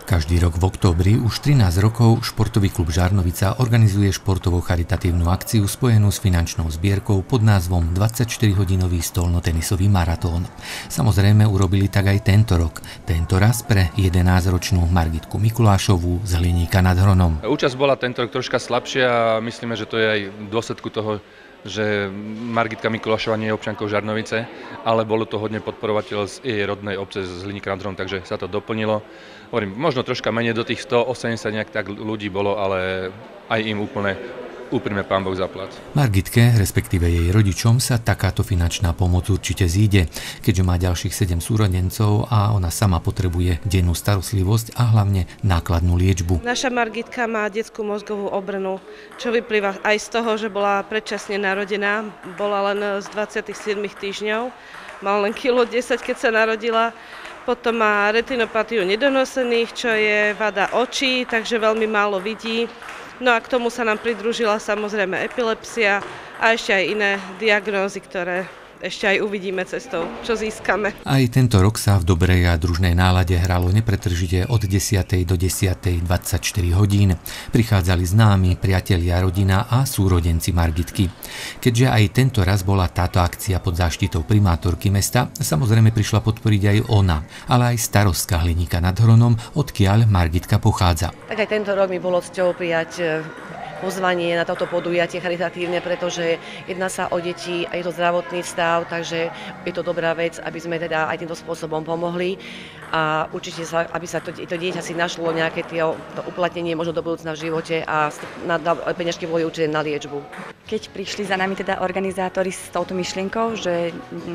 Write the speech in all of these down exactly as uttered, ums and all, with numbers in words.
Každý rok v októbri už trinásť rokov športový klub Žarnovica organizuje športovo-charitatívnu akciu spojenú s finančnou zbierkou pod názvom dvadsaťštyrihodinový stolnotenisový maratón. Samozrejme urobili tak aj tento rok. Tento raz pre jedenásťročnú Margitku Mikulášovú z Hliníka nad Hronom. Účasť bola tento rok troška slabšia a myslíme, že to je aj v dôsledku toho, že Margitka Mikulášová nie je občiankou Žarnovice, ale bolo to hodne podporovateľ z jej rodnej obce z Hliníka nad Hronom, takže sa to doplnilo. Hovorím, možno troška menej do tých stoosemdesiat nejak tak ľudí bolo, ale aj im úplne úprimne pán Boh zaplať. Margitke, respektíve jej rodičom, sa takáto finančná pomoc určite zíde, keďže má ďalších sedem súrodencov a ona sama potrebuje dennú starostlivosť a hlavne nákladnú liečbu. Naša Margitka má detskú mozgovú obrnu, čo vyplýva aj z toho, že bola predčasne narodená, bola len z dvadsaťsedem týždňov, mala len kilo desať, keď sa narodila. Potom má retinopatiu nedonosených, čo je vada očí, takže veľmi málo vidí. No a k tomu sa nám pridružila samozrejme epilepsia a ešte aj iné diagnózy, ktoré ešte aj uvidíme cestou, čo získame. Aj tento rok sa v dobrej a družnej nálade hralo nepretržite od desiatej do desiatej dvadsaťštyri hodín. Prichádzali známi, priatelia, rodina a súrodenci Margitky. Keďže aj tento raz bola táto akcia pod záštitou primátorky mesta, samozrejme prišla podporiť aj ona, ale aj starostka Hliníka nad Hronom, odkiaľ Margitka pochádza. Tak aj tento rok mi bolo cťou prijať pozvanie na toto podujatie charitatívne, pretože jedná sa o deti a je to zdravotný stav, takže je to dobrá vec, aby sme teda aj týmto spôsobom pomohli a určite sa, aby sa to, to dieťa si našlo nejaké to uplatnenie možno do budúcna v živote a na, na, peňažky boli určite na liečbu. Keď prišli za nami teda organizátori s touto myšlienkou, že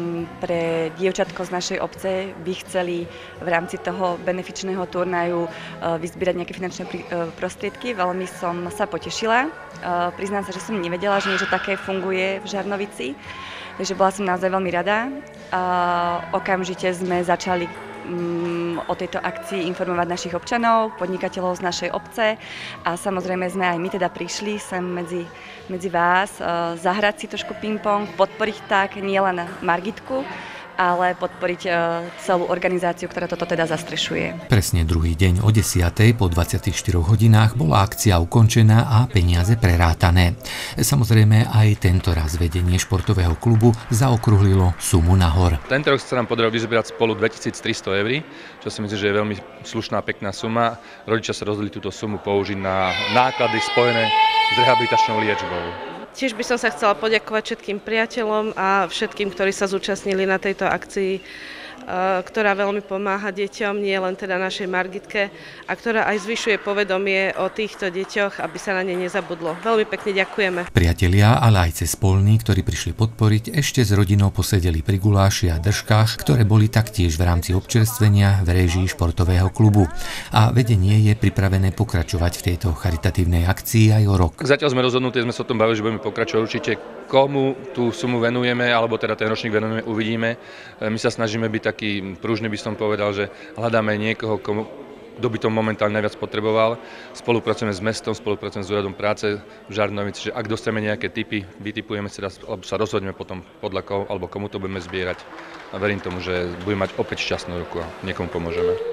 pre dievčatko z našej obce by chceli v rámci toho benefičného turnaju vyzbierať nejaké finančné prostriedky, veľmi som sa potešila. Uh, priznám sa, že som nevedela, že niečo také funguje v Žarnovici, takže bola som naozaj veľmi rada. Uh, okamžite sme začali um, o tejto akcii informovať našich občanov, podnikateľov z našej obce a samozrejme sme aj my teda prišli sem medzi, medzi vás uh, zahrať si trošku ping-pong, podporiť tak nielen Margitku, ale podporiť celú organizáciu, ktorá toto teda zastrešuje. Presne druhý deň o desiatej po dvadsiatich štyroch hodinách bola akcia ukončená a peniaze prerátané. Samozrejme aj tento raz vedenie športového klubu zaokrúhlilo sumu nahor. Tento rok sa nám podarilo vyzbierať spolu dvetisíctristo eur, čo si myslím, že je veľmi slušná, pekná suma. Rodičia sa rozhodli túto sumu použiť na náklady spojené s rehabilitačnou liečbou. Tiež by som sa chcela poďakovať všetkým priateľom a všetkým, ktorí sa zúčastnili na tejto akcii, ktorá veľmi pomáha deťom, nie len teda našej Margitke, a ktorá aj zvyšuje povedomie o týchto deťoch, aby sa na ne nezabudlo. Veľmi pekne ďakujeme. Priatelia, ale aj cez polní, ktorí prišli podporiť, ešte s rodinou posedeli pri guláši a držkách, ktoré boli taktiež v rámci občerstvenia v réžii športového klubu. A vedenie je pripravené pokračovať v tejto charitatívnej akcii aj o rok. Zatiaľ sme rozhodnutí, sme sa o tom bavili, že budeme pokračovať určite. Komu tú sumu venujeme, alebo teda ten ročník venujeme, uvidíme. My sa snažíme byť taký pružný, by som povedal, že hľadáme niekoho, komu, kto by to momentálne najviac potreboval. Spolupracujeme s mestom, spolupracujeme s úradom práce v Žarnovici, že ak dostaneme nejaké tipy, vytipujeme sa, alebo sa rozhodneme potom podľa koho, alebo komu to budeme zbierať. A verím tomu, že budeme mať opäť šťastnú ruku a niekomu pomôžeme.